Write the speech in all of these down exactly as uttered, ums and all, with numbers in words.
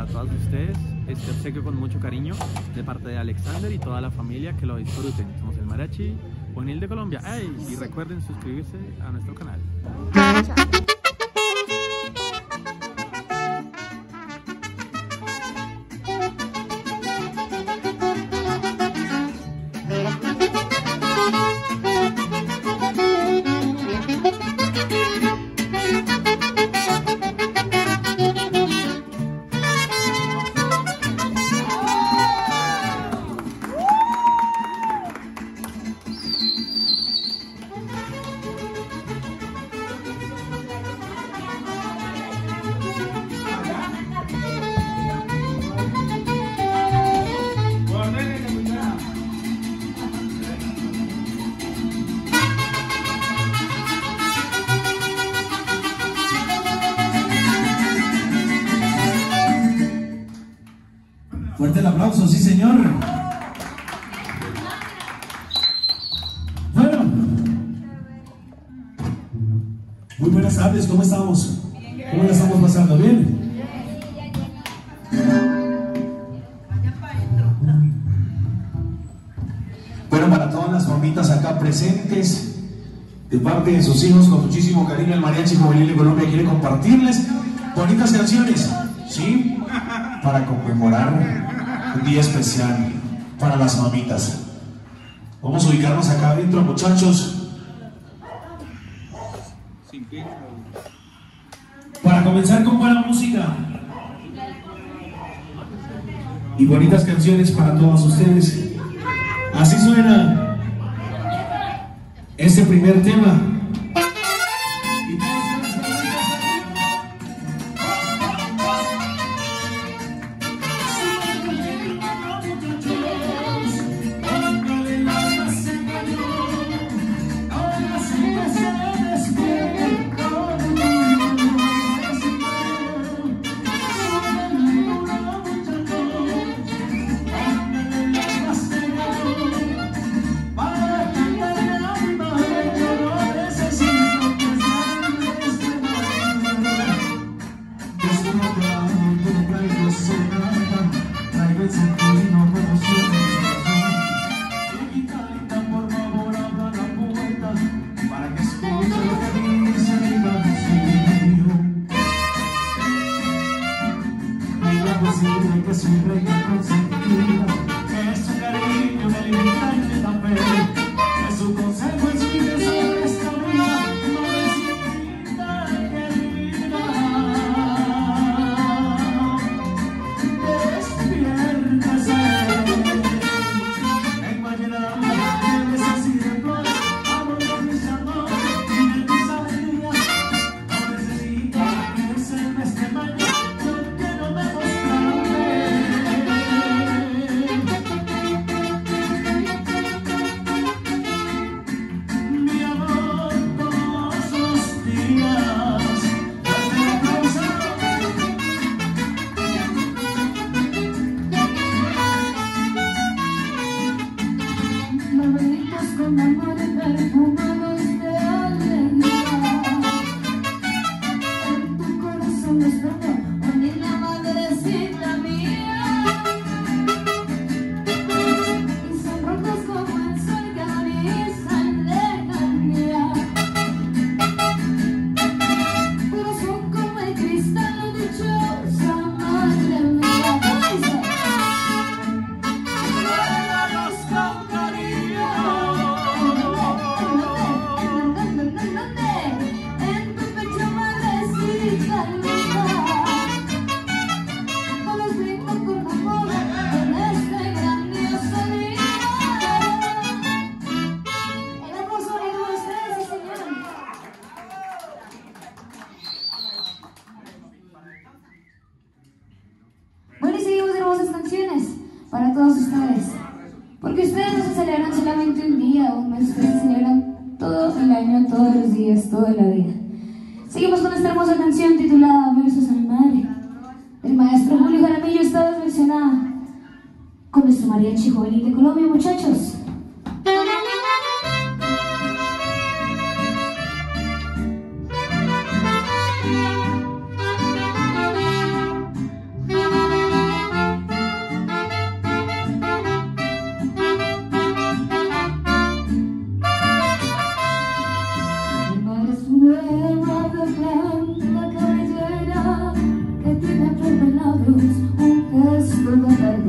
para todas ustedes, este obsequio con mucho cariño de parte de Alexander y toda la familia, que lo disfruten. Somos el Mariachi Juvenil de Colombia. ¡Ay! Y recuerden suscribirse a nuestro canal. Fuerte el aplauso, sí señor. Bueno, muy buenas tardes, ¿cómo estamos? ¿Cómo la estamos pasando? ¿Bien? Bueno, para todas las mamitas acá presentes, de parte de sus hijos, con muchísimo cariño, el Mariachi Juvenil de Colombia quiere compartirles bonitas canciones, ¿sí? Para conmemorar un día especial para las mamitas. Vamos a ubicarnos acá adentro, muchachos. Para comenzar con buena música y bonitas canciones para todos ustedes. Así suena este primer tema. Que su reina consentida es su cariño de libertad y de la fe, es su consejo y su deseo de esta vida, madrecita querida. Despiértase en mañana de besos y de flores, amor de mis amores y de mis alegrías. No necesita que se me esté mañana. Con amores perfumados de alegría, en tu corazón despertó unir la madrecita mía, y son rojos como el sol que avisan lejanía, pero son como el cristal de dichosa madre mía. Guárdalos con cariño. En tu pecho, madrecita linda, no los brindo con amor en este grandioso día. El aplauso de todos ustedes, sí, señor. Bueno, y seguimos hermosas canciones para todos ustedes, porque ustedes no se celebran solamente un día o un mes, ustedes se celebran todo el año, todos los días, toda la vida. Seguimos con esta hermosa canción titulada Versos a mi madre. El maestro Julio Jaramillo está versionada con nuestro Mariachi Juvenil de Colombia, muchachos. Thank you.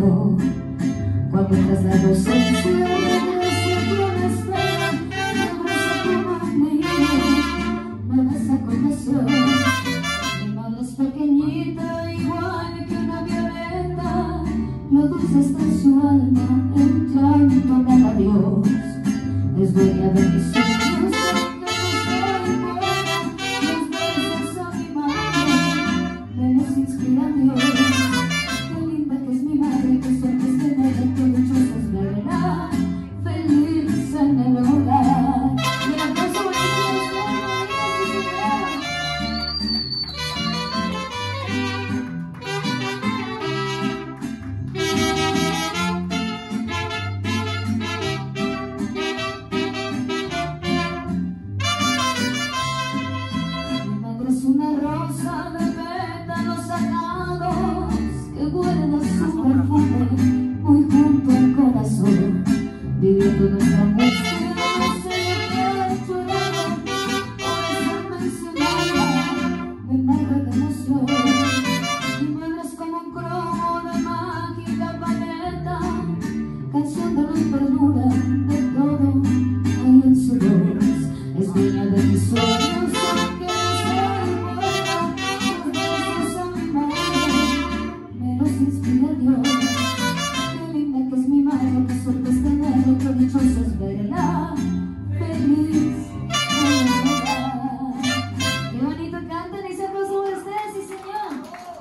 yo. Cuando tras la rosa del cielo siempre me espera, me abraza como un niño, me besa con pasión. Mi mano es pequeñita, igual que una violeta, lo dulce está en su alma, en llanto me da Dios. Es dueña de mis sueños, aunque no soy buena, los besos a mi madre, me los inspira Dios. Qué linda que es mi madre, qué suerte es tenerla, qué dichosa es verla feliz en el hogar. Y el aplauso bonito de ustedes, mi madre es una rosa de pétalos sagrados que guarda su perfume muy junto al corazón, viviendo nuestra angustia, se le queda llorando por esa mencionada de madre de emoción. Mi madre es como un cromo de mágica paleta, canción de luz, ternura, de todo hay en su voz. Es dueña de mis sueños, aunque no soy buena, los besos a mi madre, me los inspira Dios. Qué linda que es mi madre, qué suerte es tenerla, qué dichosa es verla feliz en el hogar. Qué bonito cantan, y se aplauso de ustedes, sí señor.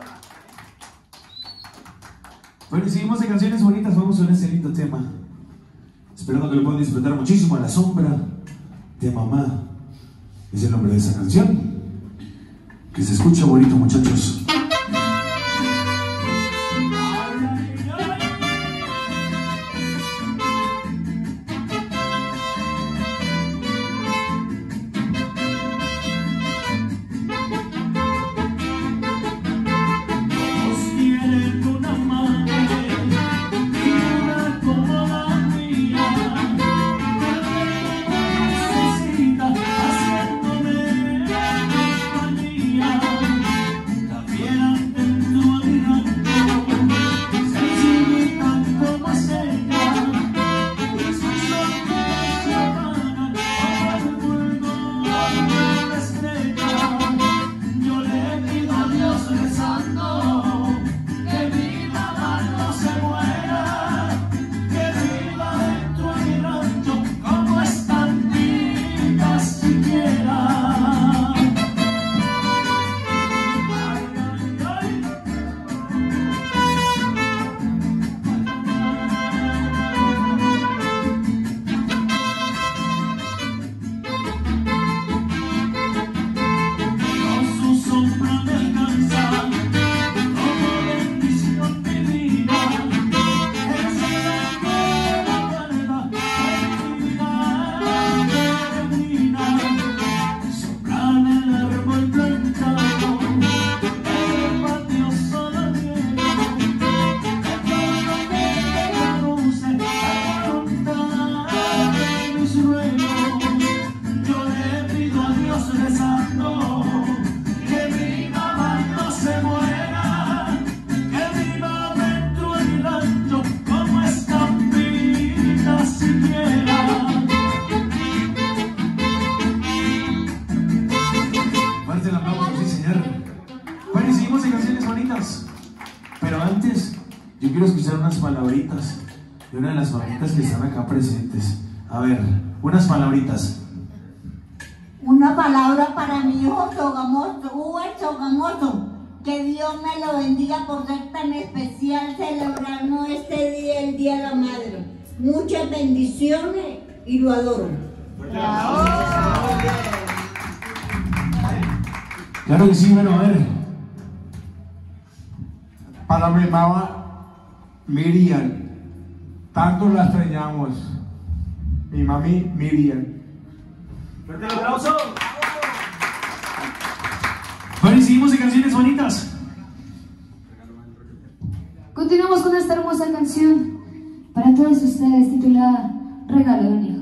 Bueno, y seguimos de canciones bonitas, vamos con este lindo tema. Esperando que lo puedan disfrutar muchísimo. A la sombra de mamá es el nombre de esa canción. Que se escucha bonito, muchachos. Pero antes, yo quiero escuchar unas palabritas de una de las familias que están acá presentes. A ver, unas palabritas. Una palabra para mi hijo Sogamoso, Hugo Sogamoso. Que Dios me lo bendiga por ser tan especial celebrando este día, el Día de la Madre. Muchas bendiciones y lo adoro. Claro que sí, bueno, a ver. Para mi mamá Miriam, tanto la extrañamos. Mi mami Miriam. ¡Fuerte el aplauso! Bueno, y seguimos de canciones bonitas. Continuamos con esta hermosa canción para todos ustedes titulada Regalo de un hijo.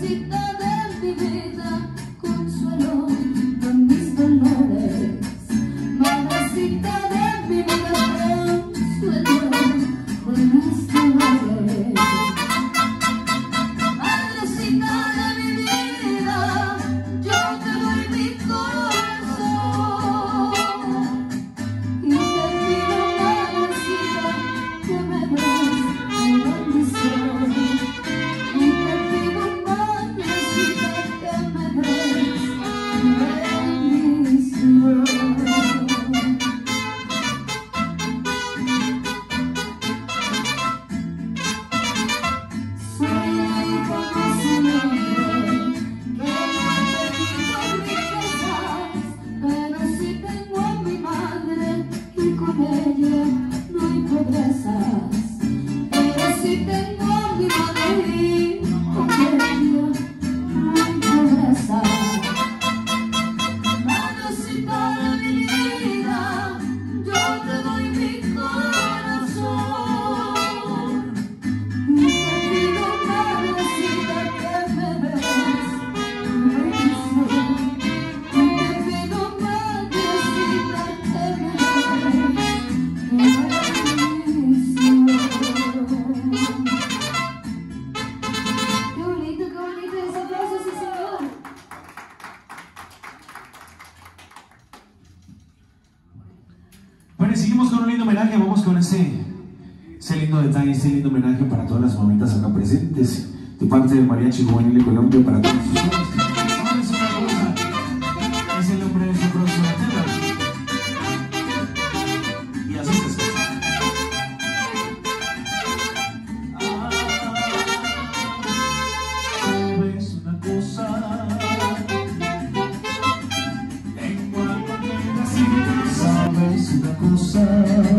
Madrecita de mi vida, consuelo con mis dolores. Madrecita de mi vida, consuelo con mis dolores. Madrecita de mi vida, yo te doy mi corazón. Y te pido, madrecita, que me des mi bendición. Y te pido, madrecita, que me des mi bendición. Soy hija de su nombre, que no he tenido riquezas, pero sí tengo a mi madre y con ella no hay pobrezas. Pero sí tengo a mi madre y con ella no hay pobrezas. Madrecita de mi vida, yo te doy mi corazón. Y te pido, madrecita, que me des mi bendición. Y te pido, madrecita, que me des mi bendición. Qué bonito, qué bonito ese aplauso, sí señor. Bueno, y seguimos con un lindo homenaje. Vamos con ese, ese lindo detalle, ese lindo homenaje para todas las mamitas acá presentes, de parte del Mariachi Juvenil de Colombia, para todos ustedes. ¿Sabes una cosa? Es el nombre de su próximo tema. Y así se escucha. ¿Sabes una cosa? Tengo algo que decirte. ¿Sabes una cosa?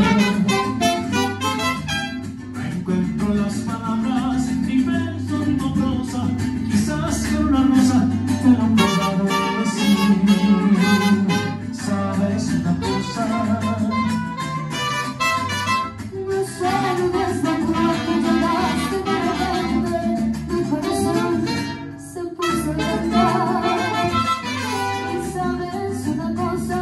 No encuentro las palabras, ni verso ni prosa. Quizás con una rosa te lo puedo decir. ¿Sabes una cosa? No sé desde cuándo llegaste de repente, mi corazón se puso a cantar. Y sabes una cosa,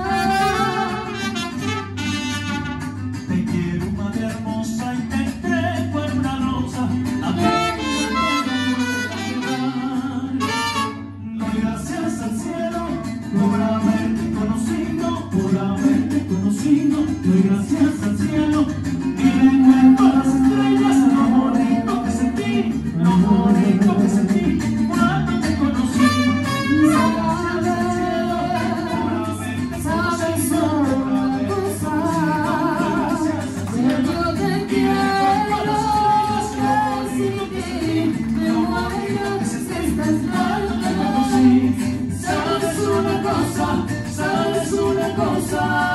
Te quiero, madre hermosa, y te entrego en una rosa. La pena que me da. Doy gracias al cielo por haberte conocido, por haberte conocido. Doy gracias al cielo y le cuento a las estrellas lo bonito que sentí, lo bonito que sentí cuando te conocí. Doy gracias al cielo por haberte sabes conocido, por una haberte cosa, conocido. que yo te quiero, que sin ti me muero, que estás mal de mí. Sabes una cosa, sabes una cosa.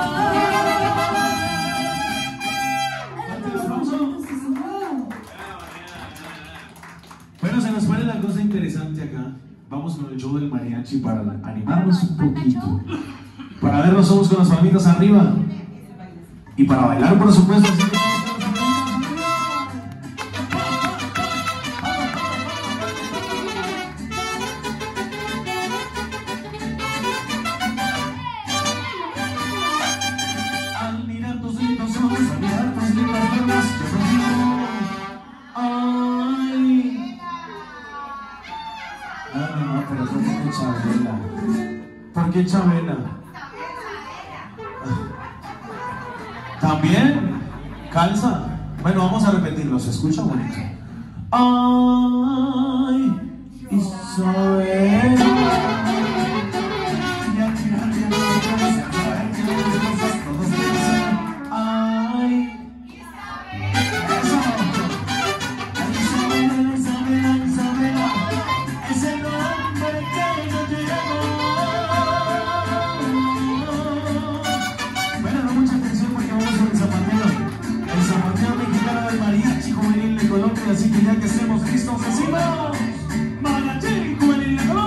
Bueno, se nos pone la cosa interesante acá. Vamos con el show del mariachi para animarnos un poquito. Para ver los ojos con las palmitas arriba. Y para bailar, por supuesto. Así que vamos con las palmitas arriba. Al mirar tus lindos ojos, al mirar tus lindas formas, yo no digo, ay. No, no, no, pero ¿por qué Chabela? ¿Por qué Chabela? ¿También? ¿Calza? Bueno, vamos a repetirlo, se escucha bonito. Ay, Isabel. Y al final ya no se puede saber que las cosas todos dicen. Ay, eso. Isabela, Isabela, Isabela. Es el nombre que yo llevo. Bueno, no mucha atención porque vamos con el zapatero. El zapatero mexicano del Mariachi Juvenil de Colombia. Así que ya que estemos listos, decimos Mariachi Juvenil de Colombia.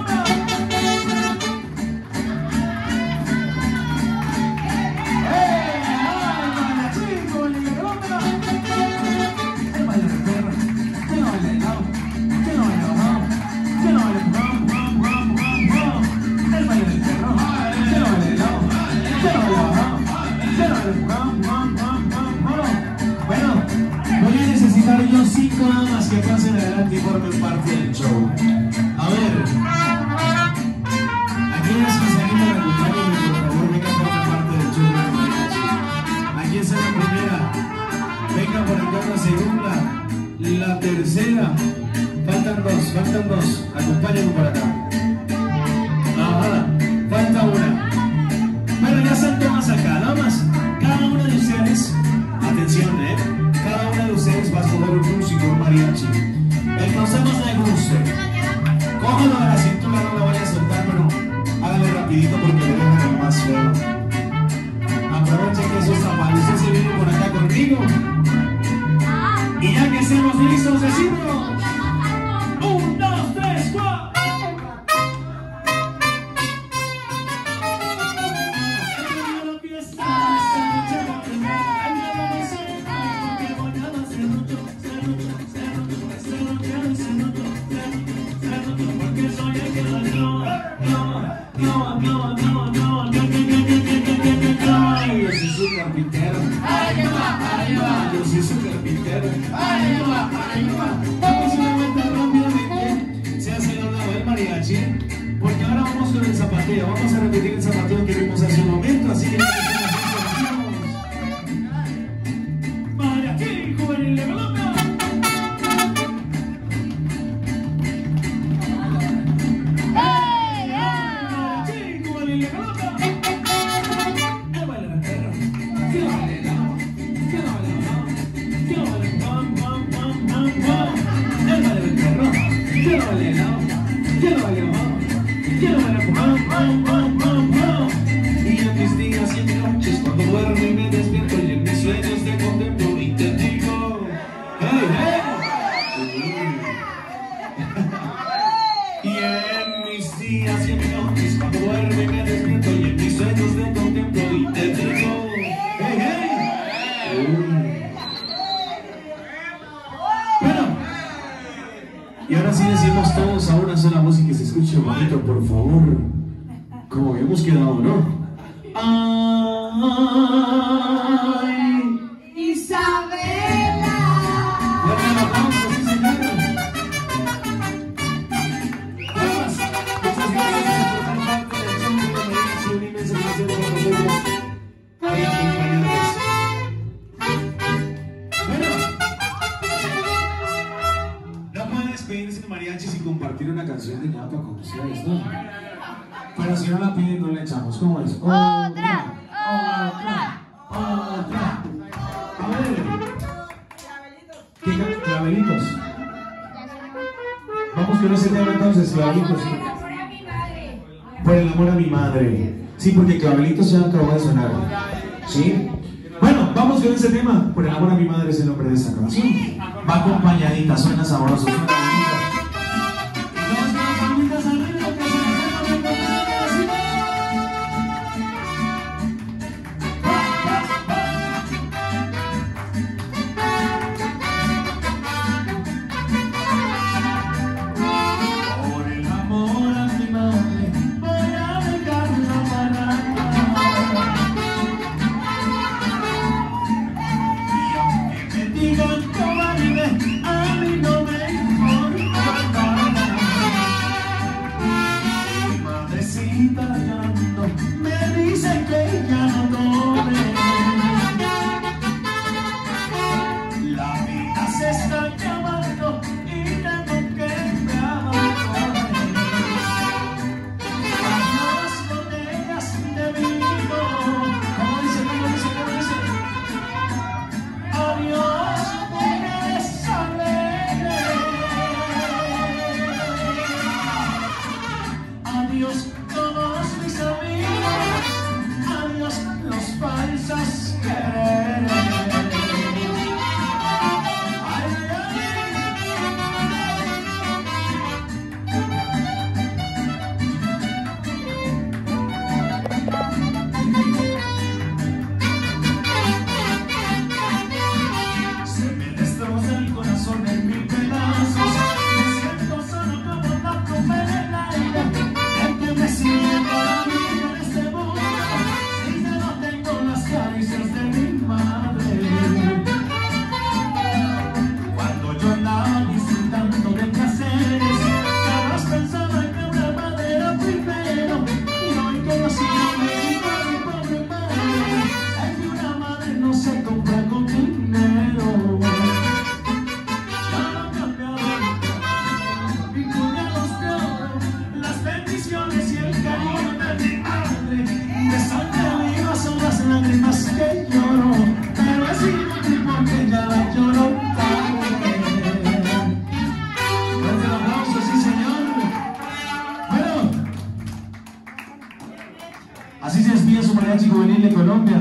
clava, clava, clava, clava, clava. Yo soy su carpintero. Yo soy su carpintero. Vamos solamente rápidamente. Se hace la lado del mariachi. Porque ahora vamos con el zapateo. Vamos a repetir el zapateo que vimos hace un momento. Así que mariachi juvenil de Colombia. Y en mis días y en mis noches, cuando duermo y me despierto, y en mis sueños te contemplo y te digo, hey, hey. Y en mis días y en mis noches, cuando duermo y me despierto, y en mis sueños te contemplo y te digo, hey, hey. Bueno, y ahora sí decimos todos a una sola voz y que se escuche bonito, por favor. Como habíamos quedado, ¿no? Ay, Isabela. Fuerte el aplauso, sí señora. Además, muchas gracias por formar parte del show de Mariachi, una inmensa placer para nosotros hoy acompañarnos. Bueno, no pueden despedirse de Mariachi sin compartir una canción de ñapa con ustedes, ¿no? Pero si no la piden, no le echamos. ¿Cómo es? Otra, otra, otra. A ver. ¿Qué ca- clavelitos? Vamos con ese tema entonces, clavelitos. Por el amor a mi madre. Sí, porque clavelitos ya acabó de sonar. ¿Sí? Bueno, vamos con ese tema. Por el amor a mi madre es el nombre de esa canción. Va acompañadita, suena sabroso, suena bonito. Y vamos con las palmitas arriba, que se las dejan de comer. Por el amor a mi madre, voy a dejarla parada. Y aunque me digan cobarde, a mí no me importa nada. Mi madrecita llorando me dice que ya no tome. La vida se está acabando y tengo que me abandonar. Adiós botellas de vino. ¿Cómo dice? ¿Cómo dice? ¿Cómo dice? Adiós mujeres alegres. Adiós todos mis amigos. Adiós los falsos quereres. Ay, ay, se me destroza el corazón en mil pedazos. Me siento solo como una pluma en el aire. El que me sigue toda la vida en este mundo. Si ya no tengo las caricias de mi madre. Cuando yo andaba disfrutando de placeres, jamás pensaba que una madre era primero. Y hoy conocí a mi pobre madre. Es que una madre no se compra con dinero. Ya no cambiaron mi cuñados de oro, las bendiciones y el cariño de mi madre. De sangre viva son las lágrimas que lloro, pero es inútil porque ya la lloro tarde. Fuerte el aplauso, sí señor. Bueno, así se despide su mariachi juvenil de Colombia.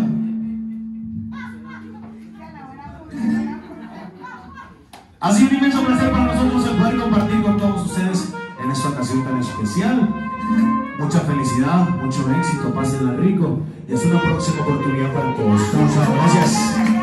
Ha sido un inmenso placer para nosotros el poder compartir con todos ustedes en esta ocasión tan especial. Mucha felicidad, mucho éxito, pásenla rico y es una próxima oportunidad para todos. Muchas gracias.